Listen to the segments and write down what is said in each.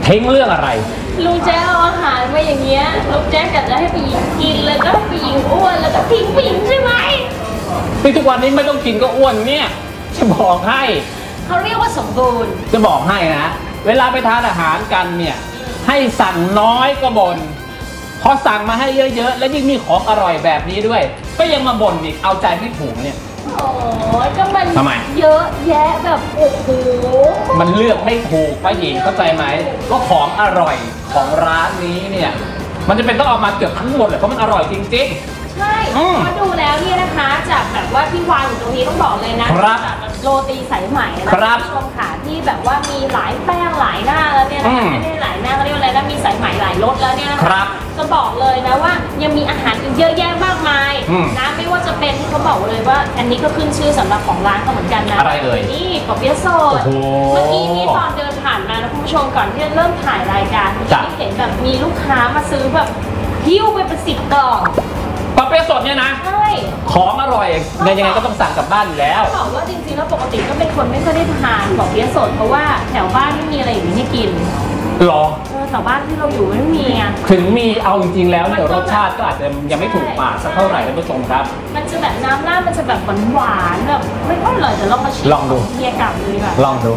ทิ้งเรื่องอะไรลุงแจ๊คเอาอาหารมาอย่างเงี้ยลุงแจ๊คจะให้ผู้หญิงกินแล้วก็ผู้หญิงอ้วนแล้วก็ทิ้งผู้หญิงใช่ไหมทุกวันนี้ไม่ต้องกินก็อ้วนเนี่ยจะบอกให้เขาเรียกว่าสมบูรณ์จะบอกให้นะเวลาไปทานอาหารกันเนี่ยให้สั่งน้อยก็บ่นพอสั่งมาให้เยอะๆแล้วยิ่งมีของอร่อยแบบนี้ด้วยก็ยังมาบ่นอีกเอาใจไม่ถูกเนี่ยโอ้ยก็มันทำไมเยอะแยะแบบโอ้โหมันเลือกไม่ถูกป้าหญิงเข้าใจไหมว่าของอร่อยของร้านนี้เนี่ยมันจะเป็นต้องเอามาเกือบทั้งหมดเลยเพราะมันอร่อยจริงๆใช่พอดูแล้วเนี่ยนะคะจากแบบว่าที่วางอยู่ตรงนี้ต้องบอกเลยนะจากโรตีสายไหมนะผู้ชมค่ะที่แบบว่ามีหลายแป้งหลายหน้าแล้วเนี่ยนะคะไม่ได้หลายหน้าก็เรียกว่าอะไรนะมีสายไหมหลายรสแล้วเนี่ยนะคะจะบอกเลยนะว่ายังมีอาหารอีกเยอะแยะมากมายนะไม่ว่าจะเป็นที่เขาบอกเลยว่าอันนี้ก็ขึ้นชื่อสำหรับของร้านเขาเหมือนกันนะอะไรเอ่ยนี่ปอเปี๊ยะสดเมื่อกี้นี้ตอนเดินผ่านมานะคุณผู้ชมก่อนที่จะเริ่มถ่ายรายการที่เห็นแบบมีลูกค้ามาซื้อแบบหิ้วไปเป็น10 กล่องปอเปี๊ยะสดเนี่ยนะใช่ของอร่อยยังไงก็ต้องสั่งกลับบ้านอยู่แล้วบอกว่าจริงๆแล้วปกติก็เป็นคนไม่ค่อยได้ทานปอเปี๊ยะสดเพราะว่าแถวบ้านไม่มีอะไรอย่างนี้ให้กินหรอแถวบ้านที่เราอยู่ไม่มีอ่ะถึงมีเอาจริงๆแล้วเนี่ยรสชาติก็อาจจะยังไม่ถูกปากสักเท่าไหร่ท่านผู้ชมครับมันจะแบบน้ำราดมันจะแบบหวานๆแบบไม่ค่อยอร่อยแต่ลองมาชิมลองดูเฮียกลับเลยแบบลองดู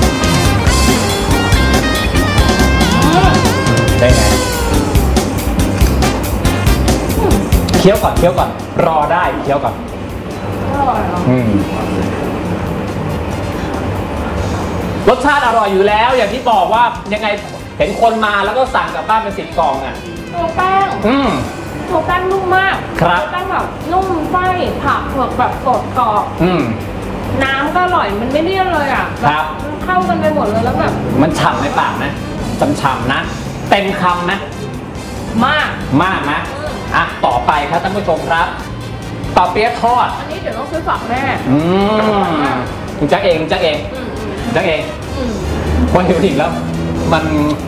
ได้ไงเคี้ยวก่อนรอได้เคี้ยวก่อนรสชาติอร่อยอยู่แล้วอย่างที่บอกว่ายังไงเห็นคนมาแล้วก็สั่งกลับบ้านเป็น10 กล่องอ่ะตัวแป้งตัวแป้งนุ่มมากครับแป้งแบบนุ่มไส้ผักเผือกแบบสดกรอบน้ำก็อร่อยมันไม่เลี่ยนเลยอ่ะครับเข้ากันไปหมดเลยแล้วแบบมันฉ่ำในปากนะฉ่ำๆนะเต็มคำนะมากนะอ่ะต่อไปครับท่านผู้ชมครับปอเปี๊ยะทอดอันนี้เดี๋ยวต้องซื้อฝากแม่คุณจักเองพอเห็นอีกแล้วมัน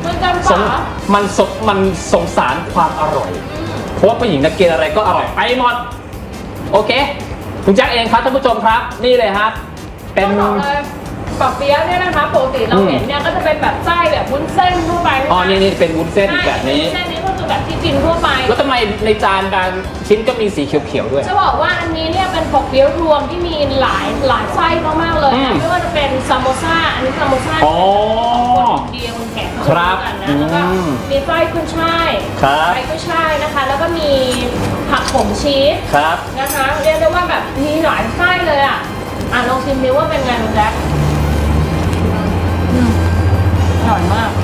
สงสารความอร่อยเพราะว่าผู้หญิงนักกินอะไรก็อร่อยไปหมดโอเคคุณจักเองครับท่านผู้ชมครับนี่เลยครับเป็นปอเปี๊ยะเนี่ยนะคะปกติเราเห็นเนี่ยก็จะเป็นแบบไส้แบบวุ้นเส้นทั่วไปอ๋อนี่เป็นวุ้นเส้นแบบนี้เส้นนี้ก็คือแบบที่กินทั่วไปแล้วทำไมในจานบางชิ้นก็มีสีเขียวๆด้วยจะบอกว่าอันนี้เนี่ยเป็นปอเปี๊ยะรวมที่มีหลายไส้มากๆเลยไม่ว่าจะเป็นซามโมซ่าอันนี้ซามโมซ่าเดียวแข็งครับนะแล้วก็มีไส้กุ้ยช่ายไส้กุ้ยช่ายนะคะแล้วก็มีผักผงชีสนะคะเรียกได้ว่าแบบมีหลายไส้เลยอ่ะลองชิมดูว่าเป็นไงคุณแจ๊คอร่อยมาก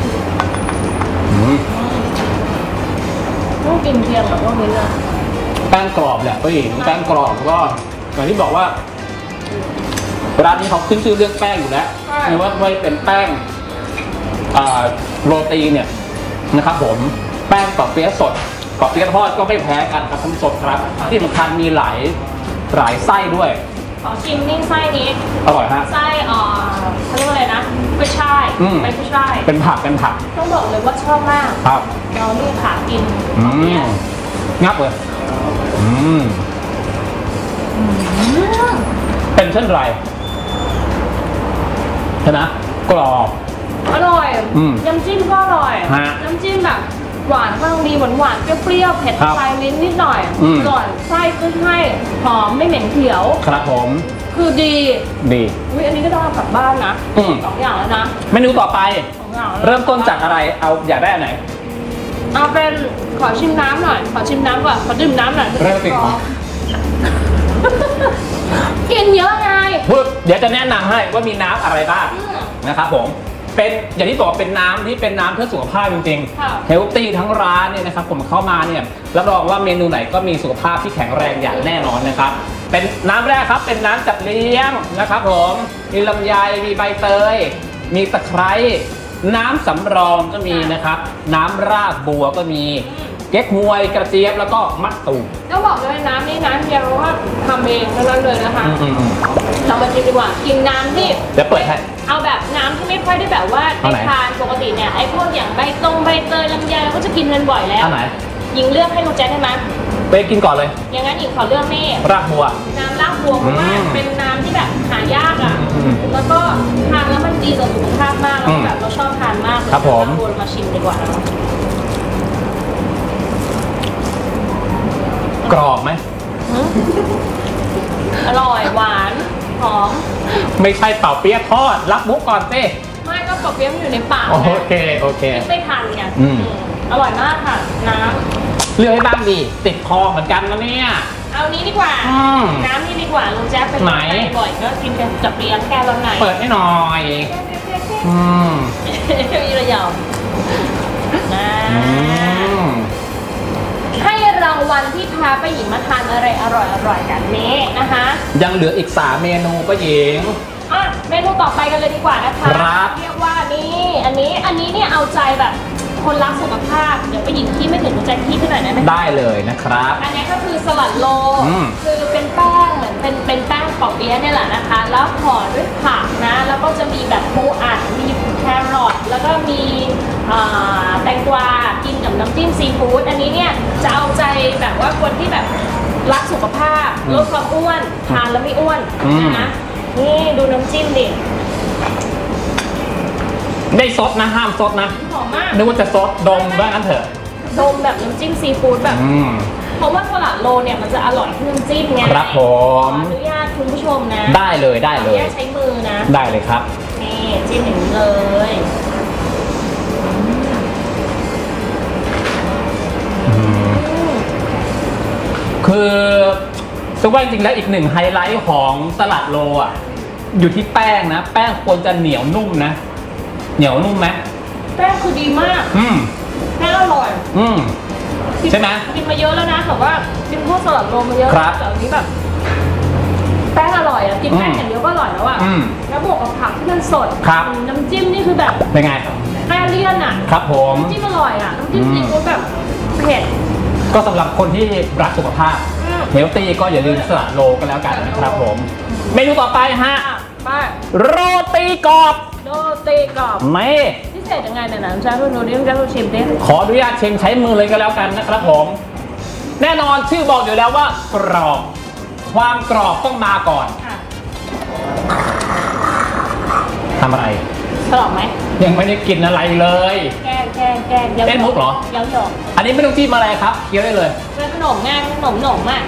ต้องกินเพียงแบบพวกนี้เลยแป้งกรอบแหละผู้หญิงแป้งกรอบก็อย่างที่บอกว่าร้านนี้เขาขึ้นชื่อเรื่องแป้งอยู่แล้วไม่ว่าไม่เป็นแป้งโรตีเนี่ยนะครับผมแป้งปอเปี๊ยะสดปอเปี๊ยะทอดก็ไม่แพ้กันครับท่านผู้ชมครับที่สำคัญมีหลายไส้ด้วยขอชิมนี่ไส้นี้อร่อยฮะไส้เขาเรียกว่าอะไรนะกุ้ยช่ายเป็นกุ้ยช่ายเป็นผักต้องบอกเลยว่าชอบมากครับเรานี่ขากินงับเลยเป็นเช่นไรใช่ไหมกรอบอร่อยน้ำจิ้มก็อร่อยน้ำจิ้มแบบหวานกำลังดีหวานเปรี้ยวเผ็ดปลายลิ้นนิดหน่อยอร่อยไส้ก็ให้หอมไม่เหม็นเขียวครับผมคือดีอันนี้ก็ต้องเอากลับบ้านนะ2 อย่างแล้วนะเมนูต่อไปเริ่มต้นจากอะไรเอาอยากได้อันไหนเอาเป็นขอชิมน้ำหน่อยขอชิมน้ำก่อนขอดื่มน้ำหน่อยเริ่มติดกินเยอะไงเดี๋ยวจะแนะนำให้ว่ามีน้ำอะไรบ้างนะครับผมเป็นอย่างที่บอกเป็นน้ำที่เป็นน้ำเพื่อสุขภาพจริงๆเฮลตี้ทั้งร้านเนี่ยนะครับผมเข้ามาเนี่ยรับรองว่าเมนูไหนก็มีสุขภาพที่แข็งแรงอย่างแน่นอนนะครับเป็นน้ำแรกครับเป็นน้ำจับเลี้ยงนะครับผมมีลำไยมีใบเตยมีตะไคร้น้ำสำรองก็มีนะครับน้ำรากบัวก็มีเก๊กฮวยกระเจี๊ยบแล้วก็มะตูมก็บอกเลยน้ำนี่น้ำเดียวว่าทำเองทั้งนั้นเลยนะคะเรามาชิมดีกว่ากินน้ำที่เดี๋ยวเปิดให้เอาแบบน้ำที่ไม่ค่อยได้แบบว่าได้ทานปกติเนี่ยไอ้พวกอย่างใบเตยลำไยเราก็จะกินกันบ่อยแล้วหญิงเลือกให้คุณแจ๊คได้ไหมไปกินก่อนเลยอย่างนั้นหญิงขอเลือกนี่รากบัวน้ำรากพวงเพราะว่าเป็นน้ำที่แบบหายากอ่ะแล้วก็ทานแล้วมันดีต่อสุขภาพมากแล้วแบบเราชอบทานมากเลยครับผมมาชิมดีกว่านะกรอบไหมอร่อยหวานหอมไม่ใช่เป่าเปี๊ยะทอดรับมุกก่อนสิไม่ก็ปอกเปี๊ยะมันอยู่ในปากโอเคโอเคไม่ทันไงอร่อยมากค่ะน้ำเลือกให้บ้างดิติดคอเหมือนกันนะเนี่ยเอานี้ดีกว่าน้ำนี่ดีกว่าลุงแจ๊คเป็นไหนบ่อยก็กินกันกับเลี้ยงแกวันไหนเปิดให้หน่อยมีระยองให้รางวัลที่พาป้าหญิงมาทานอะไรอร่อยกันนี้นะคะยังเหลืออีก3เมนูป้าหญิงเมนูต่อไปกันเลยดีกว่านะคะเรียกว่านี่อันนี้เนี่ยเอาใจแบบคนรักสุขภาพเดี๋ยวป้าหญิงที่ไม่ถึงใจที่หน่อยได้ไหมได้เลยนะครับอันนี้ก็คือสลัดโลคือเป็นแป้งเหมือนเป็นแป้งปอกเปี๊ยะเนี่ยแหละนะคะแล้วห่อด้วยผักนะแล้วก็จะมีแบบปูอัดมีแครอทแล้วก็มีแตงกวากินกับน้ำจิ้มซีฟู้ดอันนี้เนี่ยจะเอาใจแบบว่าคนที่แบบรักสุขภาพลดความอ้วนทานแล้วไม่อ้วนนะคะนี่ดูน้ำจิ้มดิได้ซดนะห้ามซดนะหอมมากนึกว่าจะซดดมบ้างนั้นเถอะดมแบบน้ำจิ้มซีฟู้ดแบบเพราะว่าสลัดโลเนี่ยมันจะอร่อยที่น้ำจิ้มไงครับผมขออนุญาตคุณผู้ชมนะได้เลยได้เลยใช้มือนะได้เลยครับนี่จิ้มอย่างนี้เลยคือซึ่งว่าจริงๆแล้วอีกหนึ่งไฮไลท์ของสลัดโลอ่ะอยู่ที่แป้งนะแป้งควรจะเหนียวนุ่มนะเหนียวนุ่มไหมแป้งคือดีมากแป้งอร่อยใช่ไหมกินมาเยอะแล้วนะแต่ว่ากินพวกสลัดโลมาเยอะแต่อันนี้แบบแป้งอร่อยอ่ะกินแป้งอย่างเดียวก็อร่อยแล้วอ่ะแล้วบวกกับผักที่มันสดน้ำจิ้มนี่คือแบบเป็นไงแป้งเลี่ยนอ่ะครับผมน้ำจิ้มอร่อยอ่ะน้ำจิ้มซีฟู้ดแบบเผ็ดก็สำหรับคนที่รักสุขภาพเฮลตี้ก็อย่าลืมสลัดโลกันแล้วกันนะครับผมเมนูต่อไปฮะโรตีกรอบโรตีกรอบไม่พิเศษยังไงเนี่ยนะจ้าคุณดูดิจ้าคุณชิมดิขออนุญาตชิมใช้มือเลยก็แล้วกันนะครับผมแน่นอนชื่อบอกอยู่แล้วว่ากรอบความกรอบต้องมาก่อนทำอะไรกรอบไหมยังไม่ได้กินอะไรเลยแกงเล่นมุกเหรอเยอะอันนี้ไม่ต้องจิ้มอะไรครับเคี้ยวได้เลยเป็นขนมง่ายขนมอ่ะ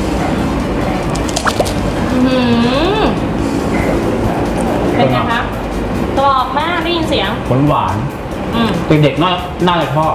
เป็นไงคะกรอบมากได้ยินเสียงหวานเด็กๆน่าจะชอบ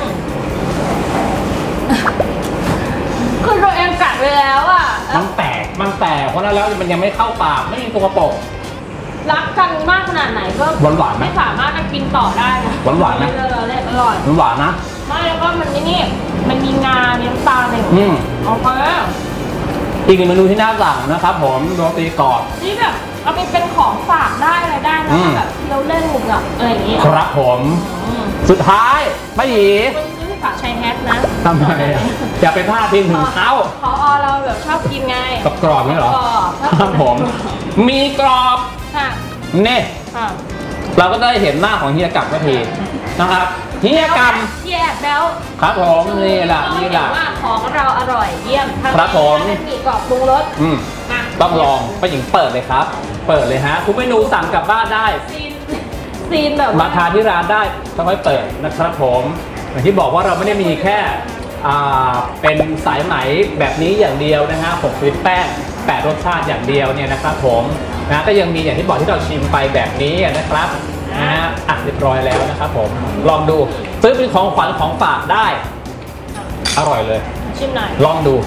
คือเราเองกัดไปแล้วอ่ะมันแตกเพราะนั้นแล้วมันยังไม่เข้าปากไม่มีตัวกระปกรักกันมากขนาดไหนก็หวานไม่สามารถจะกินต่อได้นะหวานไหมอร่อยหวานนะไม่แล้วก็มันนี่มันมีงาเนื้อตาเลยเอาไปอีกหนึ่งเมนูที่น่าสั่งนะครับผมโรตีกรอบนี่แบบเอาไปเป็นของฝากได้อะไรได้นะแบบเราเล่นหมุกอะอะไรอย่างงี้ครับผมสุดท้ายป้าหยีซื้อฝากชายแฮทนะทำไมอย่าไปพลาดพิงถึงเขาเราแบบชอบกินไงกรอบนี่เหรอครับผมมีกรอบเนี่ยเราก็ได้เห็นหน้าของเฮียกับก็ทีนะครับเฮียกับเฮียแล้วครับผมนี่แหละว่าของเราอร่อยเยี่ยมครับผมมีกรอบปรุงรสต้องลองป้าหญิงเปิดเลยครับเปิดเลยฮะทุกเมนูสั่งกลับบ้านได้ซีนแบบมาทานที่ร้านได้ต้องค่อยเปิดนะครับผมอย่างที่บอกว่าเราไม่ได้มีแค่เป็นสายไหมแบบนี้อย่างเดียวนะฮะ6ชนิดแป้ง8รสชาติอย่างเดียวเนี่ยนะครับผมนะก็ยังมีอย่างที่บอกที่เราชิมไปแบบนี้นะครับเรียบร้อยแล้วนะครับผมลองดูซื้อเป็นของขวัญของฝากได้อร่อยเลยชิมหน่อยลองดู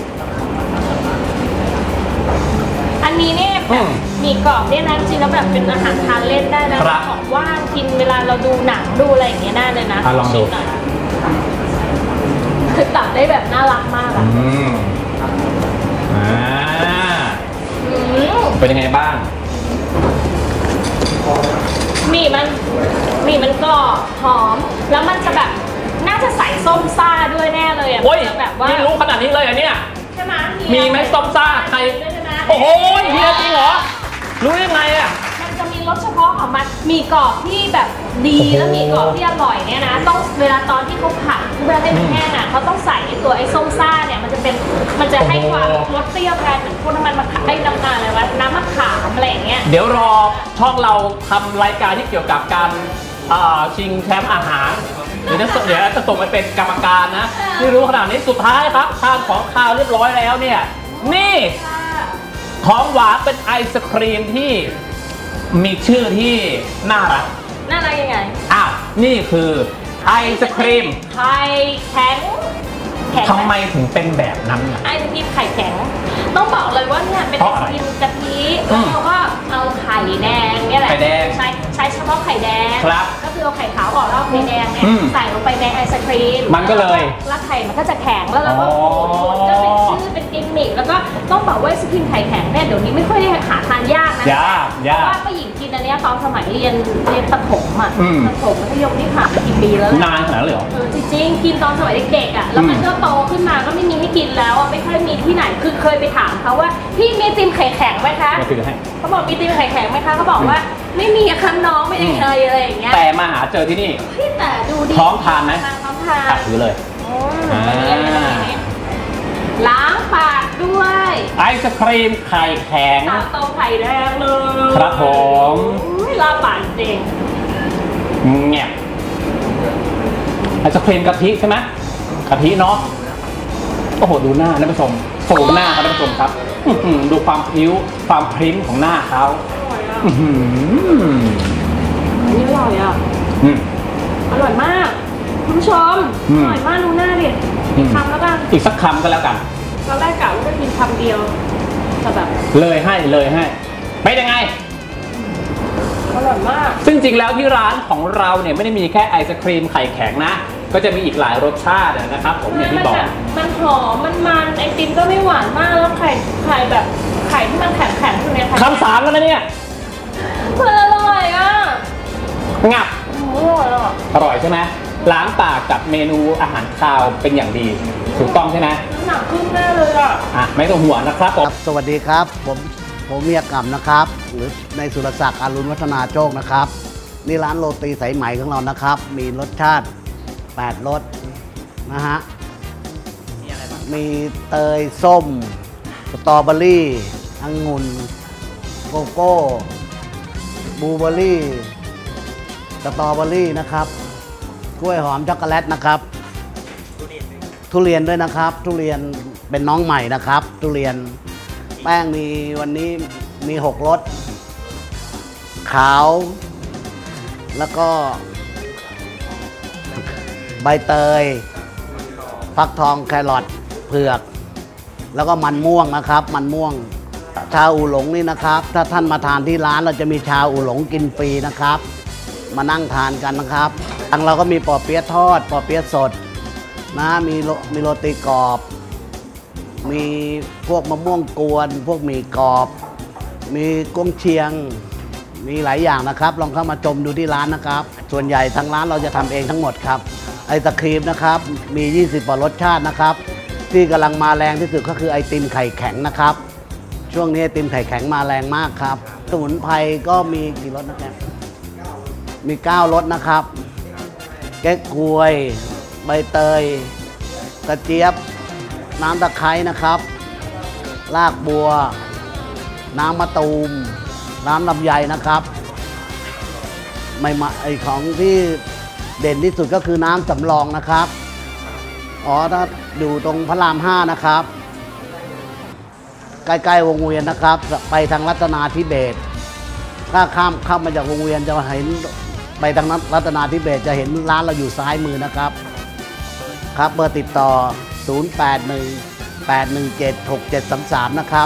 อันนี้เนี่ยแบบมีกรอบเนี่ยนะจริงแล้วแบบเป็นอาหารทานเล่นได้นะของว่างกินเวลาเราดูหนังดูอะไรอย่างเงี้ยได้เลยนะลองดูคือตัดได้แบบน่ารักมากอ่ะเป็นยังไงบ้างมีมันกรอบหอมแล้วมันจะแบบน่าจะใส่ส้มซ่าด้วยแน่เลยอ่ะแบบว่านี่รู้ขนาดนี้เลยอ่ะเนี่ยใช่ไหมมีไหมส้มซ่าใครโอ้โหเฮียจริงเหรอรู้ยังไงอ่ะมันจะมีรสเฉพาะของมันมีกรอบที่แบบดีแล้วมีกรอบที่อร่อยเนี่ยนะต้องเวลาตอนที่เขาผัดเวลาให้มันแห้งอ่ะเขาต้องใส่ตัวไอ้ส้มซ่าเนี่ยมันจะให้ความรสเปรี้ยวแทนเหมือนพวกน้ำมันมะขามน้ำอะไรวะน้ำมะขามอะไรอย่างเงี้ยเดี๋ยวรอช่องเราทำรายการที่เกี่ยวกับการชิงแชมป์อาหารเดี๋ยวจะส่งไปเป็นกรรมการนะที่รู้ขนาดนี้สุดท้ายครับทานของคาวเรียบร้อยแล้วเนี่ยนี่ของหวานเป็นไอศครีมที่มีชื่อที่น่ารักยังไงนี่คือไอศครีมไข่แข็งทำไมถึงเป็นแบบนั้นไอศครีมไข่แข็งต้องบอกเลยว่าเนี่ยเป็นไอศครีมกะทิแล้วเราก็เอาไข่แดงเนี่ยแหละใช้เฉพาะไข่แดงก็คือเอาไข่ขาวออกแล้วไข่แดงเนี่ยใส่ลงไปในไอศครีมมันก็เลยแล้วไข่มันก็จะแข็งแล้วเราก็ก็เป็นชื่อเป็นกิมมิคแล้วก็ต้องบอกว่าไอศครีมไข่แข็งเนี่ยเดี๋ยวนี้ไม่ค่อยได้หาทานยากนะเพราะว่าป้าหญิงกินอันนี้ตอนสมัยเรียนประถมประถมมัธยมที่ผ่านมากี่ปีแล้วนานขนาดนั้นเลยเหรอจริงๆกินตอนสมัยเด็กๆแล้วมันก็โตขึ้นมาก็ไม่มีให้กินแล้วไม่ค่อยมีที่ไหนคือเคยไปถามเขาว่าพี่มีติมไข่แข็งไหมคะเขาบอกมีติมไข่แข็งไหมคะเขาบอกว่าไม่มีค่ะน้องไม่ได้เคยอะไรอย่างเงี้ยแต่มาหาเจอที่นี่แต่ดูดีท้องทานไหมท้องทานถือเลยล้างปากด้วยไอศครีมไข่แข็งโตไข่แดงเลยครับผมลาบานจริงเงียบไอศครีมกะทิใช่ไหมกะทิเนาะโอ้โหดูหน้าท่านผู้ชมสูงหน้าครับท่านผู้ชมครับดูความผิวความพริ้มของหน้าเขาอันนี้อร่อยอ่ะอร่อยมากคุณผู้ชมอร่อยมากดูหน้าดิคำแล้วกันอีกสักคำก็แล้วกันตอนแรกกะว่าจะกินคำเดียวแต่แบบเลยให้เป็นยังไงอร่อยมากซึ่งจริงแล้วที่ร้านของเราเนี่ยไม่ได้มีแค่ไอศครีมไข่แข็งนะก็จะมีอีกหลายรสชาตินะครับผมอย่างที่บอกมันหอมมันไอติมก็ไม่หวานมากแล้วไข่แบบไข่ที่มันแข็งๆตรงนี้คำสามแล้วนะเนี่ยอร่อยอ่ะงับอร่อยใช่ไหมล้างปากกับเมนูอาหารคาวเป็นอย่างดีถูกต้องใช่ไหมหนักขึ้นแน่เลยอ่ะไม่ต้องห่วงนะครับผมสวัสดีครับผมเมียกำนะครับหรือในสุรศักดิ์อรุณวัฒนาโชคนะครับนี่ร้านโรตีสายไหมของเรานะครับมีรสชาติ8รสนะฮะมีเตยส้มสตรอเบอรี่องุ่นโกโก้บลูเบอรี่สตรอเบอรี่นะครับกล้วยหอมช็อกโกแลตนะครับทุเรียนด้วยนะครับทุเรียนเป็นน้องใหม่นะครับทุเรียนแป้งมีวันนี้มี6รสขาวแล้วก็ใบเตยฟักทองแครอทเผือกแล้วก็มันม่วงนะครับมันม่วงชาอูหลงนี่นะครับถ้าท่านมาทานที่ร้านเราจะมีชาอูหลงกินฟรีนะครับมานั่งทานกันนะครับทางเราก็มีปอเปี๊ยะทอดปอเปี๊ยะสดนะมีโรตีกรอบมีพวกมะม่วงกวนพวกหมี่กรอบมีกุ้งเชียงมีหลายอย่างนะครับลองเข้ามาชมดูที่ร้านนะครับส่วนใหญ่ทางร้านเราจะทำเองทั้งหมดครับไอศครีมนะครับมี20กว่ารสชาตินะครับที่กำลังมาแรงที่สุดก็คือไอติมไข่แข็งนะครับช่วงนี้ไอติมไข่แข็งมาแรงมากครับสมุนไพรก็มีกี่รสนะครับมี9รสนะครับแก้กล้วยใบเตยกระเจี๊ยบน้ำตะไคร้นะครับรากบัวน้ำมะตูมน้ำลำไยนะครับไอของที่เด่นที่สุดก็คือน้ำสำรองนะครับถ้าอยู่ตรงพระราม5นะครับใกล้ๆวงเวียนนะครับไปทางรัตนาธิเบศรถ้าข้ามมาจากวงเวียนจะเห็นไปทางรัตนาธิเบศรจะเห็นร้านเราอยู่ซ้ายมือนะครับครับเบอร์ติดต่อ0818176733นะครับ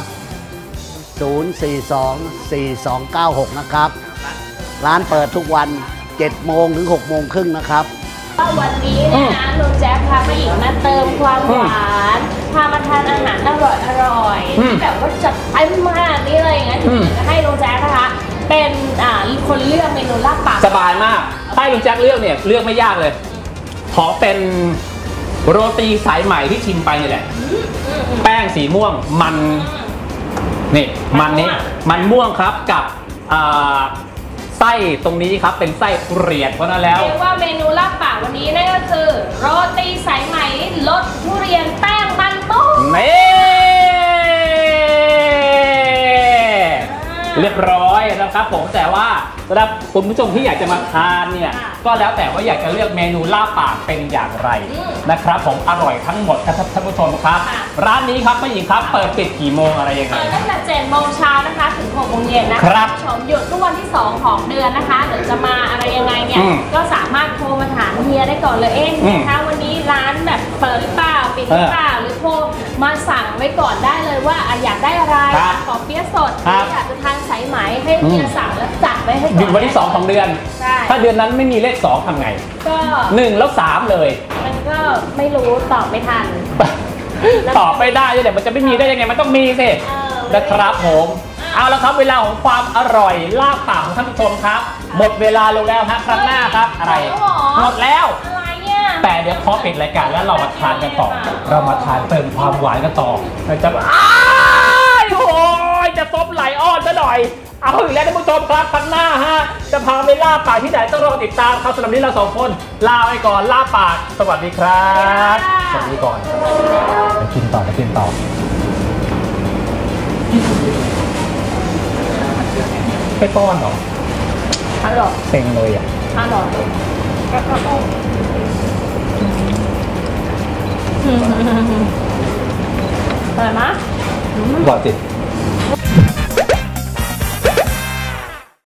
0424296นะครับร้านเปิดทุกวัน7 โมงถึง6 โมงครึ่งนะครับวันนี้เนี่ยนะลุงแจ๊คพามาอีกมาเติมความหวานพามาทานอาหารอร่อยที่แบบว่าจัดเต็มมากนี่เลยอย่างนั้นจะให้ลุงแจ๊คนะคะเป็นคนเลือกเมนูลาบปากสบายมากให้ลุงแจ๊คเลือกเนี่ยเลือกไม่ยากเลยขอเป็นโรตีสายไหมที่ชิมไปนี่แหละแป้งสีม่วงมันนี่มันม่วงครับกับส้ตรงนี้ครับเป็นไส้ทุเรียนเพราะนั้นแล้วเรียกว่าเมนูลาบปากวันนี้นั่นก็คือโรตีสายไหมรสทุเรียนแป้งมันม่วงนี่เรียบร้อยนะครับผมแต่ว่าสำหรับคุณผู้ชมที่อยากจะมาทานเนี่ยก็แล้วแต่ว่าอยากจะเลือกเมนูลาบปากเป็นอย่างไรนะครับผมอร่อยทั้งหมดครับท่านผู้ชมครับร้านนี้ครับแม่หญิงครับเปิดปิดกี่โมงอะไรยังไงเปิดตั้งแต่7 โมงเช้านะคะถึง 6 โมงเย็นนะคะคุณผู้ชมหยุดทุกวันที่ 2 ของเดือนนะคะเดี๋ยวจะมาอะไรยังไงเนี่ยก็สามารถโทรมาถามเฮียได้ก่อนเลยนะคะวันนี้ร้านแบบเปิดหรือเปล่าปิดหรือเปล่าหรือโทรมาสั่งไว้ก่อนได้เลยว่าอยากได้อะไรขอเปี๊ยะสดหรืออยากจะทานสายไหมให้เฮียสั่งแล้วจัดไว้ให้ก่อนหยุดวันที่ 2 ของเดือนใช่ถ้าเดือนนั้นไม่มีเลข 2ทำไงก็ 1 แล้ว 3 เลยมันก็ไม่รู้ตอบไม่ทันตอบไม่ได้เดี๋ยวมันจะไม่มีได้ยังไงมันต้องมีสินะครับผมเอาละครับเวลาของความอร่อยลาบปากของท่านผู้ชมครับหมดเวลาลงแล้วฮะครั้งหน้าครับอะไรหมดแล้วอะไรเนี่ยแต่เดี๋ยวพอปิดรายการแล้วเรามาทานกันต่อเรามาทานเติมความหวานกันต่อเราจะอ้ายโอ้ยจะซบไหลอ้อนซะหน่อยเอาอีกแล้วท่านผู้ชมครับครั้งหน้าฮะจะพาไปลาบปากที่ไหนต้องรอติดตามครับสำหรับนี้เรา2 คนลาไปก่อนลาปากสวัสดีครับสวัสดีก่อนไปกินต่อไปป้อนเหรออร่อยเซ็งเลยอ่ะอร่อยอร่อยมะบอกสิ